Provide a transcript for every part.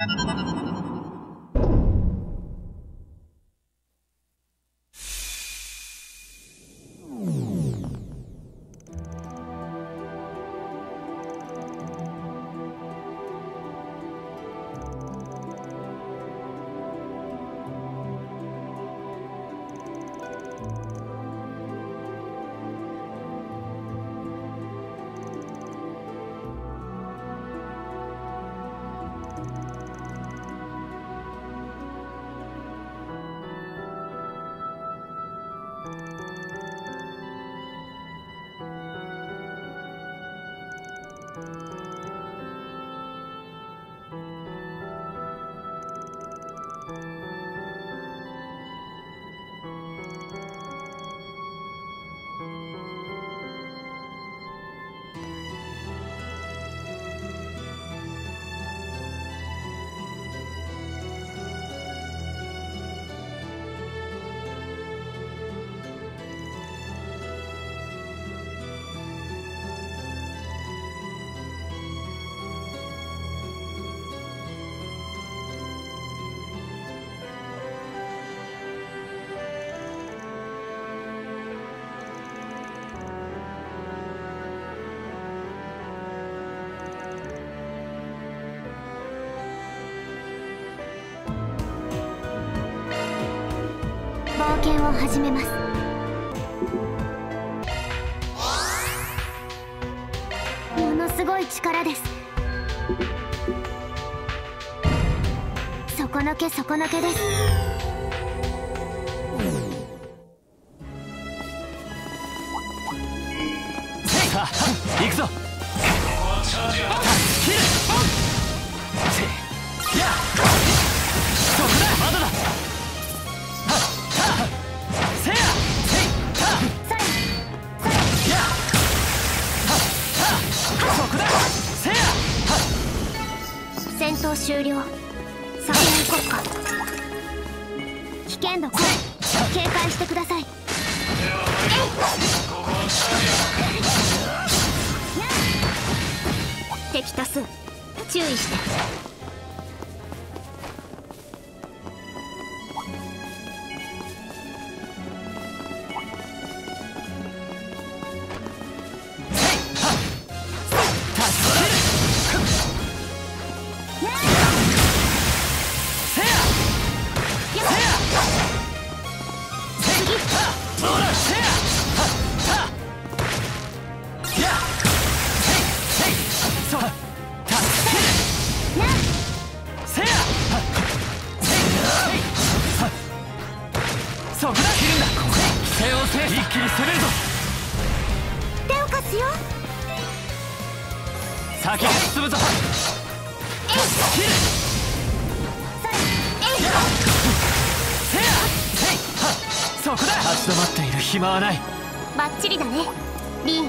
冒険を始めます。ものすごい力です。底抜け底抜けです。 さあ行くぞ。切る。やっそこだ。まだだ。せやそこだ。せや戦闘終了。先に行こうか。危険度5、警戒してください。敵多数、注意して。 そこだ。切るんだ。規制を制一気に攻めるぞ。 手を貸すよ。 先に進むぞ。切る。そこだ。立ち止まっている暇はない。 バッチリだね、リン。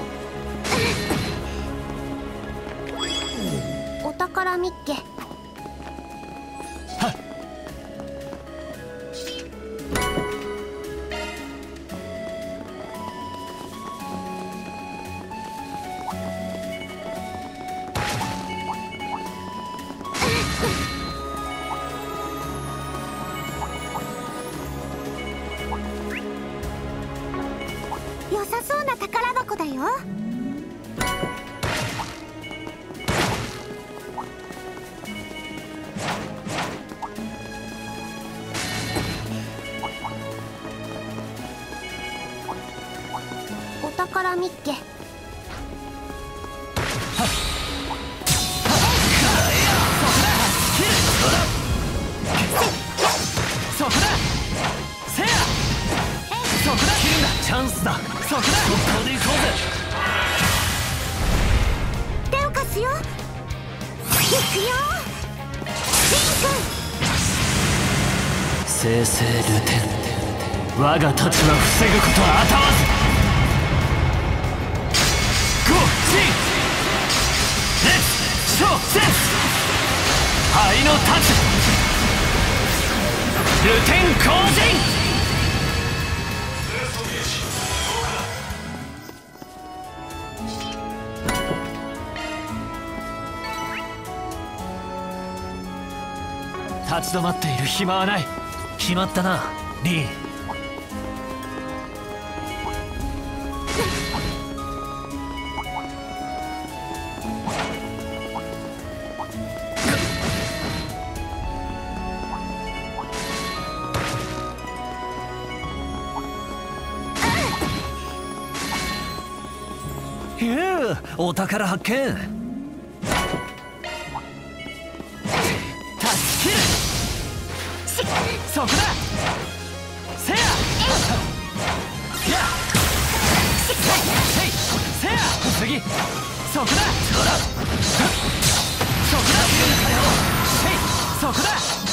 お宝ミッケ。良さそうな宝箱だよ。お宝ミッケ。 そこだ。せやそこだ。切るんだ。チャンスだ。そこだ。ここで行こうぜ。 手を貸すよ。行くよ、リン君。 正々流転。我が太刀は防ぐことは当たわず。ゴーシンレッツショーセンス灰の太刀流天光神。 立ち止まっている暇はない。決まったなリー。お宝発見。そこだ。せや。せや。次。そこだ。そこだ。そこだ。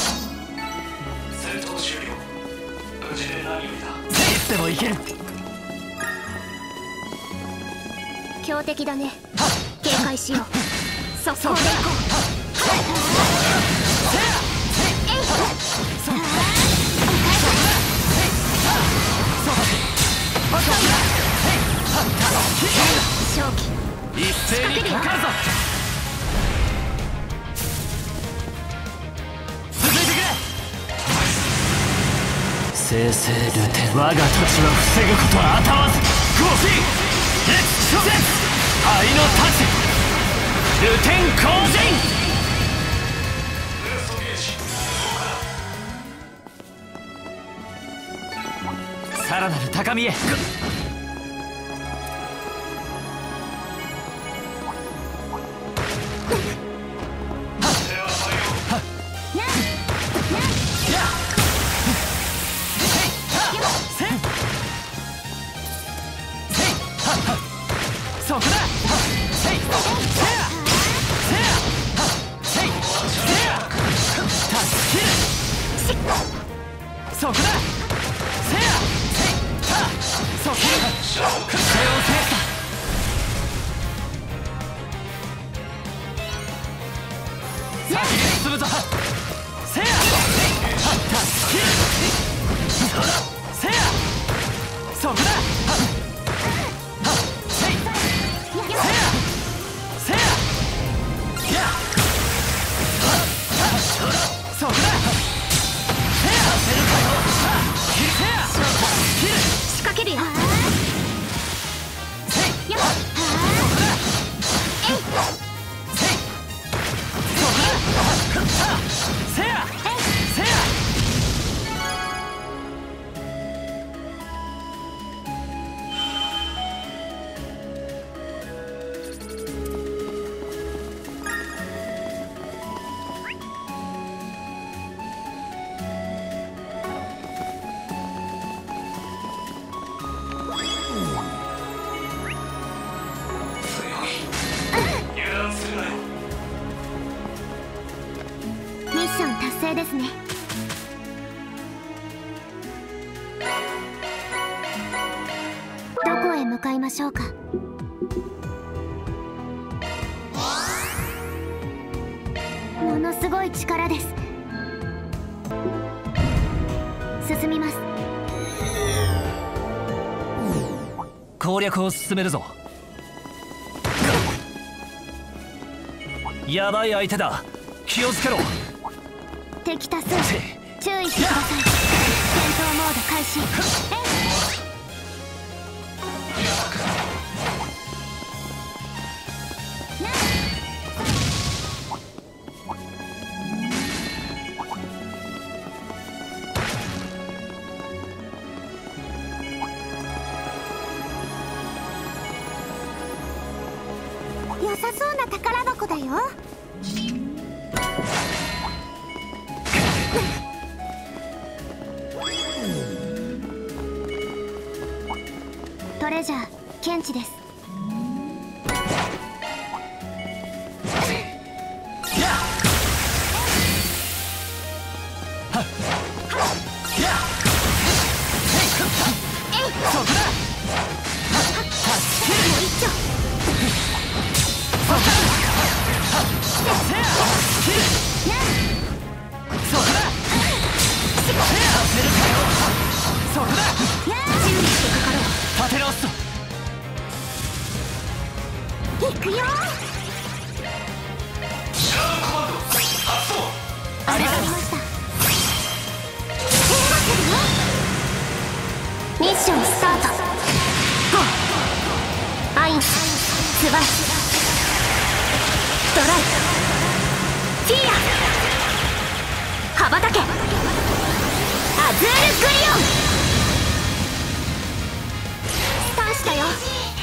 戦闘終了。無事で何よりだ。 いつでもいける。 強敵だね。警戒しよう。速攻で行こう。正気一斉にかかるぞ。続いてくれ。生成ルテン、我が土地は防ぐことは当たわず。ゴーシーレッツショーゼス愛の太刀ルテン降陣。さらなる高みへ。そこだ。そこだ。そこ先に進むぞ。せや。せや。そこだ。せや。そこだ。 仕掛けるよ。 せや。せや。 ミッション達成ですね。どこへ向かいましょうか。ものすごい力です。進みます。 攻略を進めるぞ。やばい相手だ。気をつけろ。 敵多数。注意してください。戦闘モード開始。良さそうな宝箱だよ。トレジャー検知です。 立て直すぞ。 行くよ。 シャープコマンド発動。 ありがとうございました。 ミッションスタート。アインスバイドライフィーア羽ばたけアズールグリオン。スタンしたよ。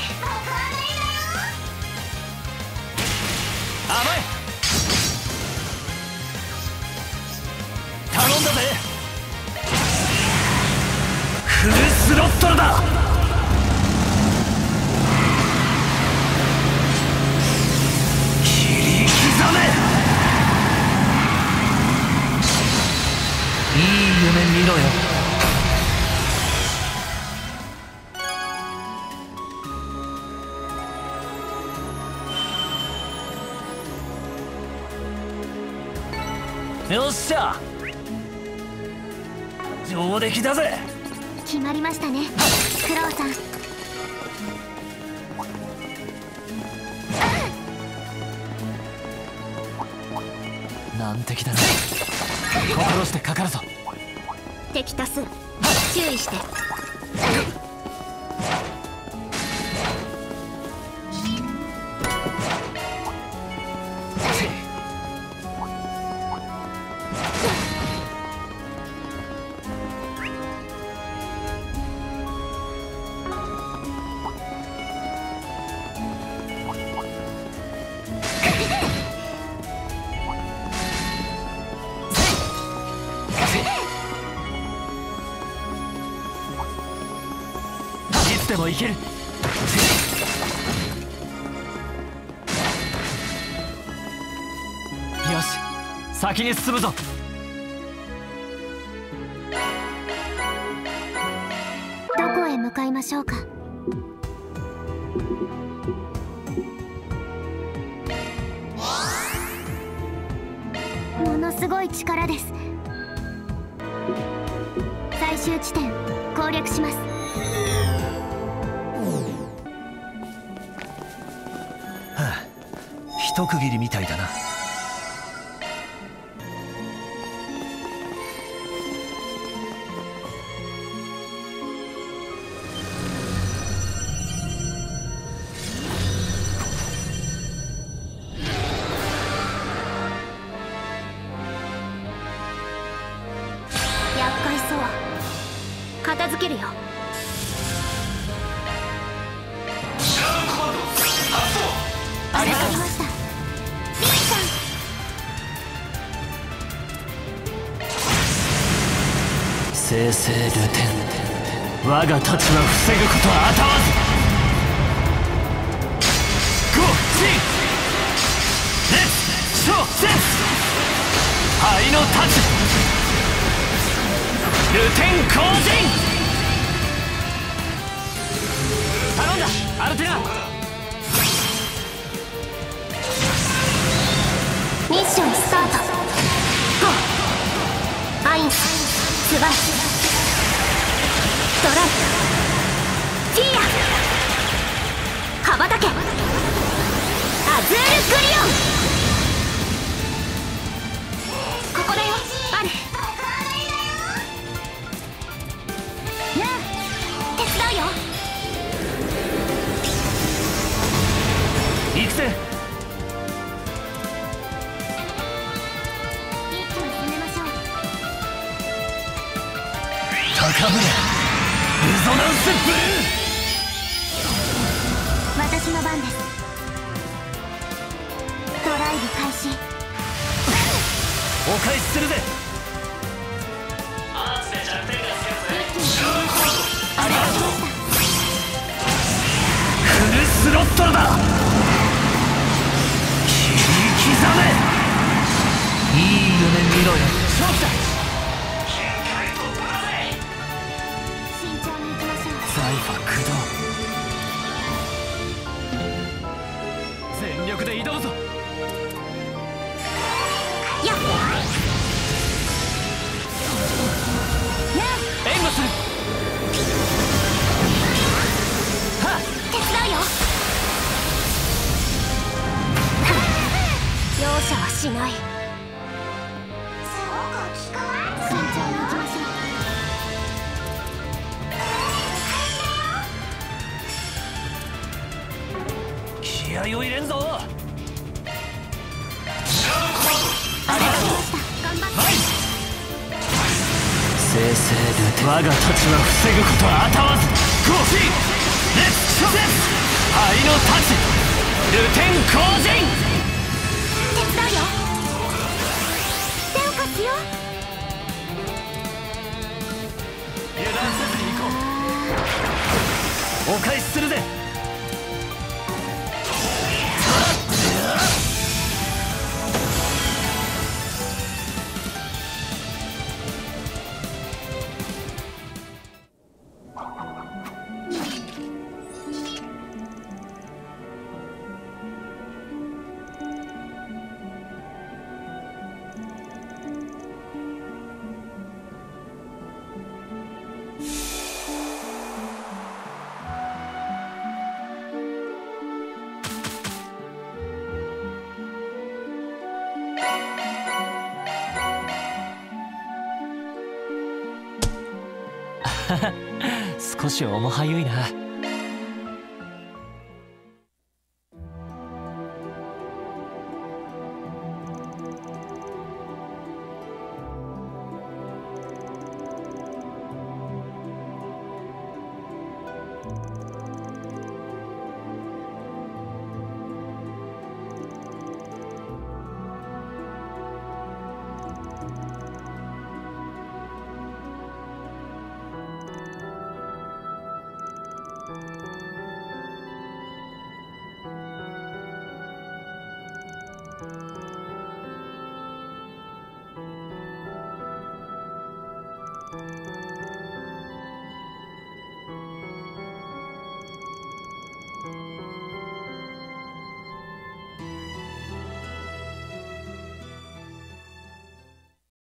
甘え頼んだぜ。フルスロットルだ。切り刻め。いい夢見ろよ。よっしゃ上出来だぜ。 決まりましたねクロウさん。 難敵だね。心してかかるぞ。 敵多数注意して。 いつでもいける。よし先に進むぞ。 どこへ向かいましょうか。ものすごい力です。最終地点攻略します。 一区切りみたいだな。 厄介そう。片付けるよ。 ありがとう。 わかりました。リーさん。 生成ルテン、我が太刀は防ぐことはあたわず。ゴーシーレッツショーセンス灰の太刀ルテン降陣。頼んだアルテナ。 ミッションスタート。アインスバイドライフィーア羽ばたけアズールグリオン。ここだよアル。手伝うよ。 行くぜ。 一気に攻めましょう。 高ぶれレゾナンスブルー。 私の番です。ドライブ開始。 お返しするぜ。 アーツで弱点がつけるぜ。 シューコードありがとう。フルスロットルだ。切り刻め。いい夢見ろよ。勝負だ。 慎重に行きましょう。 財は駆動。全力で挑むぞ。 やっ援護する。はっ手伝うよ。容赦はしない。慎重に行きましょう。 我が太刀は防ぐことあたわず。ゴーフィーレッツ諸説愛の太刀ルテン光人。 手伝うよ。手を貸すよ。 油断せずに行こう。お返しするぜ。少し重はゆいな。